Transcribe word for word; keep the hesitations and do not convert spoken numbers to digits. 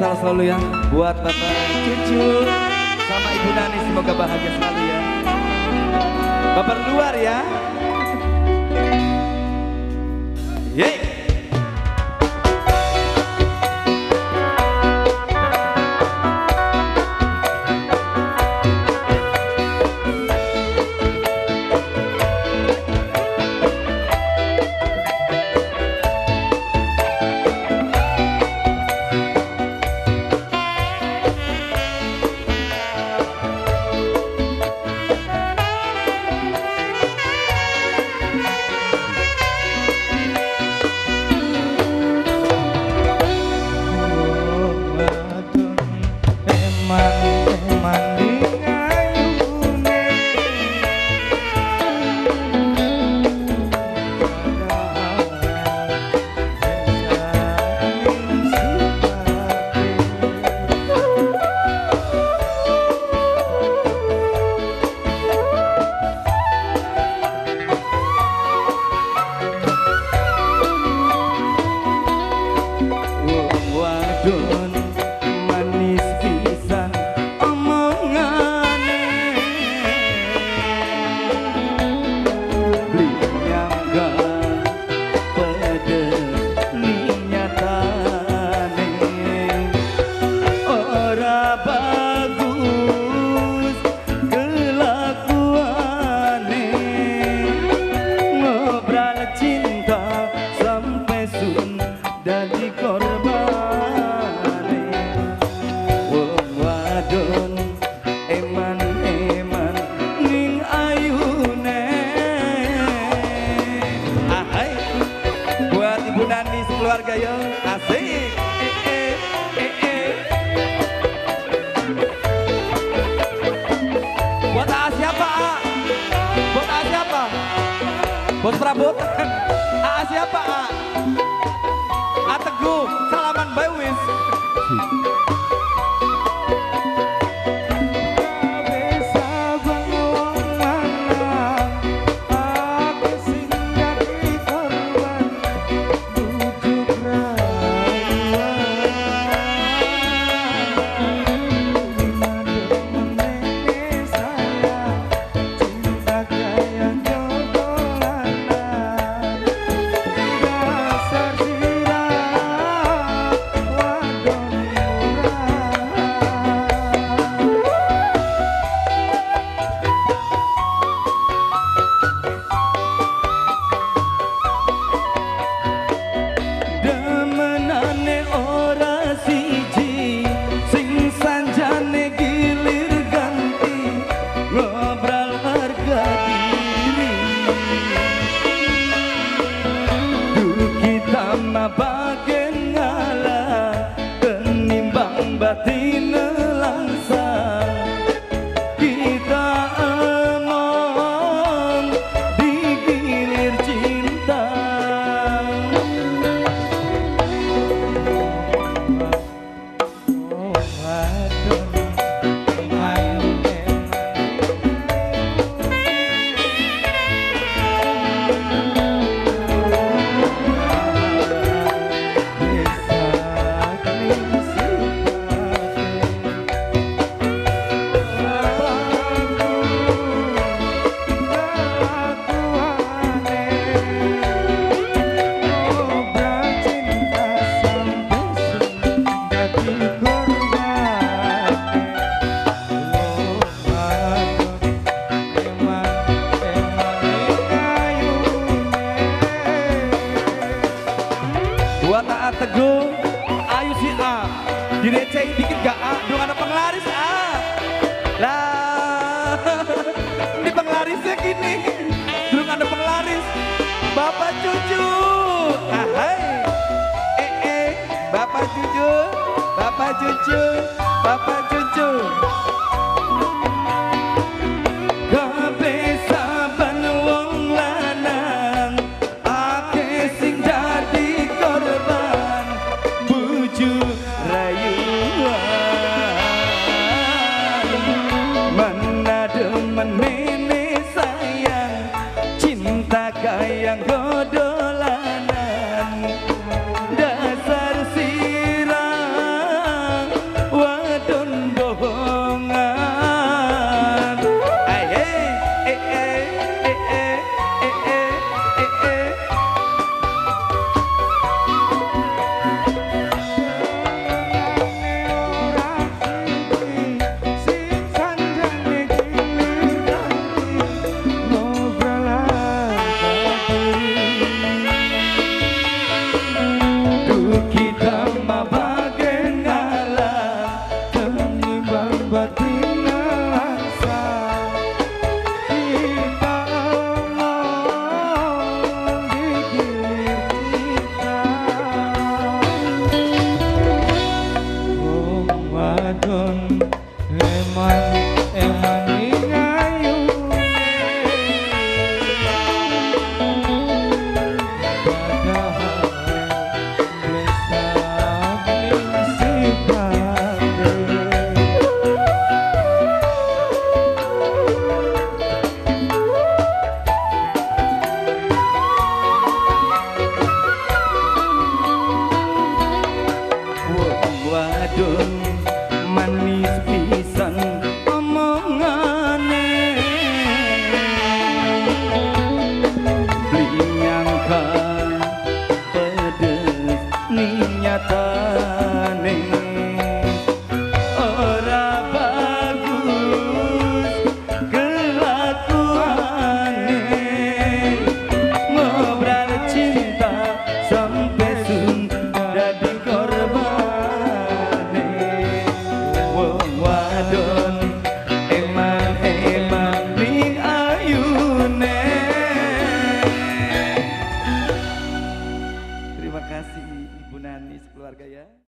spesial selalu ya buat Bapak Cucu sama Ibu Nani, semoga bahagia selalu ya. Bapak luar ya. Yeay. Keluarga yo asik. Eh, eh, eh, eh. Buat A siapa? A? Buat A siapa? Bos Prabot. A siapa? A? A Teguh. Salaman bae wis. Bagian ngalah kenimbang batin langsang kita emang digilir cinta. Oh, aduh. Buat A Teguh, ayo si A direcehin dikit gak A, belum ada penglaris A. Lah, ini penglarisnya gini, belum ada penglaris. Bapak Cucu, ahai, eh eh, Bapak Cucu, Bapak Cucu, Bapak Cucu. Wadon manis pisan omongane beli nyangka pedes ninyatane ora bagus kelakuane ngobrol cinta sampai sun dadi korban Terima kasih Ibu Nani sekeluarga ya.